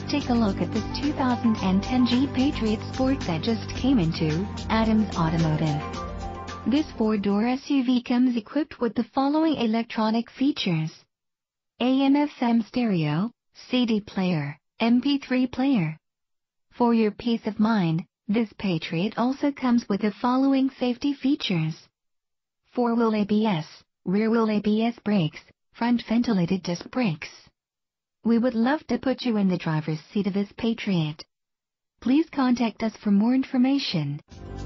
take a look at this 2010 Jeep Patriot Sport that just came into Adams Automotive. This 4-door SUV comes equipped with the following electronic features: AM/FM stereo, CD player, MP3 player. For your peace of mind, this Patriot also comes with the following safety features: 4-wheel ABS, rear-wheel ABS brakes, front ventilated disc brakes. We would love to put you in the driver's seat of this Patriot. Please contact us for more information.